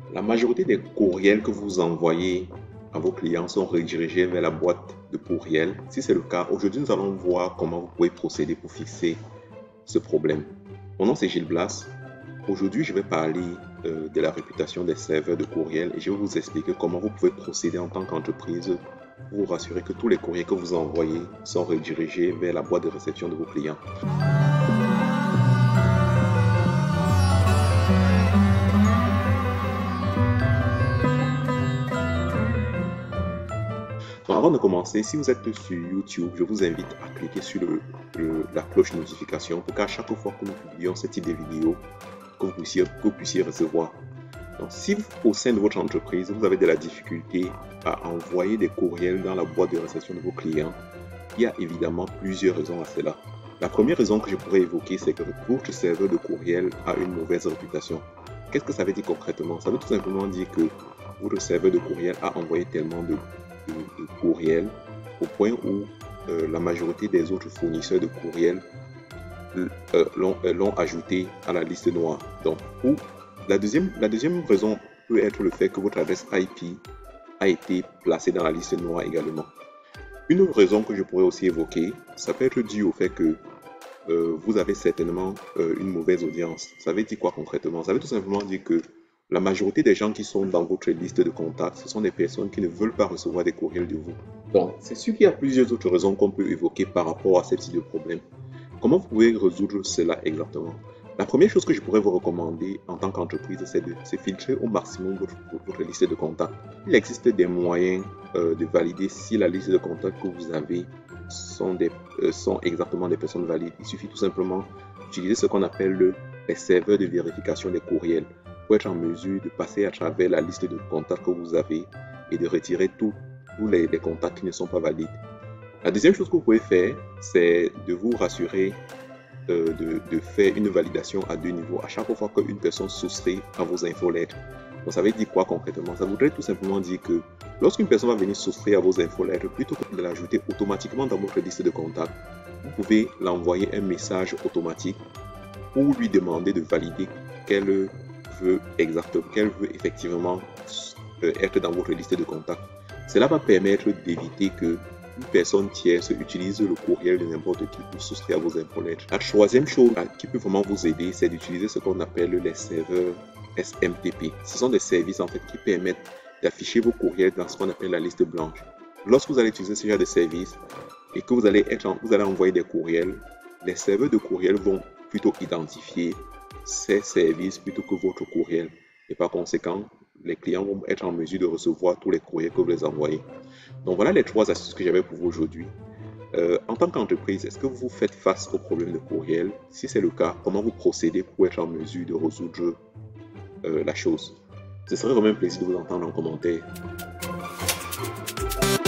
La majorité des courriels que vous envoyez à vos clients sont redirigés vers la boîte de courriel. Si c'est le cas, aujourd'hui, nous allons voir comment vous pouvez procéder pour fixer ce problème. Mon nom, c'est Gilles Blas. Aujourd'hui, je vais parler de la réputation des serveurs de courriel et je vais vous expliquer comment vous pouvez procéder en tant qu'entreprise pour vous rassurer que tous les courriers que vous envoyez sont redirigés vers la boîte de réception de vos clients. Donc, avant de commencer, si vous êtes sur YouTube, je vous invite à cliquer sur la cloche de notification pour qu'à chaque fois que nous publions ce type de vidéo, que vous puissiez recevoir. Donc, si au sein de votre entreprise, vous avez de la difficulté à envoyer des courriels dans la boîte de réception de vos clients, il y a évidemment plusieurs raisons à cela. La première raison que je pourrais évoquer, c'est que votre serveur de courriel a une mauvaise réputation. Qu'est-ce que ça veut dire concrètement? Ça veut tout simplement dire que votre serveur de courriel a envoyé tellement de courriels au point où la majorité des autres fournisseurs de courriel l'ont ajouté à la liste noire. Donc, la deuxième raison peut être le fait que votre adresse IP a été placée dans la liste noire également. Une autre raison que je pourrais aussi évoquer, ça peut être dû au fait que vous avez certainement une mauvaise audience. Ça veut dire quoi concrètement? Ça veut tout simplement dire que la majorité des gens qui sont dans votre liste de contacts, ce sont des personnes qui ne veulent pas recevoir des courriels de vous. Donc, c'est sûr qu'il y a plusieurs autres raisons qu'on peut évoquer par rapport à ce type de problème. Comment vous pouvez résoudre cela exactement? La première chose que je pourrais vous recommander en tant qu'entreprise, c'est de filtrer au maximum votre liste de contacts. Il existe des moyens de valider si la liste de contacts que vous avez sont exactement des personnes valides. Il suffit tout simplement d'utiliser ce qu'on appelle les serveurs de vérification des courriels pour être en mesure de passer à travers la liste de contacts que vous avez et de retirer tous les contacts qui ne sont pas valides. La deuxième chose que vous pouvez faire, c'est de vous rassurer de faire une validation à deux niveaux à chaque fois qu'une personne soustrait à vos infolettres. Donc ça veut dire quoi concrètement? Ça voudrait tout simplement dire que lorsqu'une personne va venir souscrire à vos infolettres, plutôt que de l'ajouter automatiquement dans votre liste de contacts, vous pouvez l'envoyer un message automatique pour lui demander de valider qu'elle veut effectivement être dans votre liste de contacts. Cela va permettre d'éviter que une personne tierce utilise le courriel de n'importe qui pour souscrire à vos infolettres. La troisième chose qui peut vraiment vous aider, c'est d'utiliser ce qu'on appelle les serveurs SMTP. Ce sont des services en fait qui permettent d'afficher vos courriels dans ce qu'on appelle la liste blanche. Lorsque vous allez utiliser ce genre de service et que vous allez envoyer des courriels, les serveurs de courriel vont plutôt identifier ces services plutôt que votre courriel. Et par conséquent, les clients vont être en mesure de recevoir tous les courriels que vous les envoyez. Donc voilà les trois astuces que j'avais pour vous aujourd'hui. En tant qu'entreprise, est-ce que vous faites face au problème de courriel? Si c'est le cas, comment vous procédez pour être en mesure de résoudre la chose? Ce serait vraiment un plaisir de vous entendre en commentaire.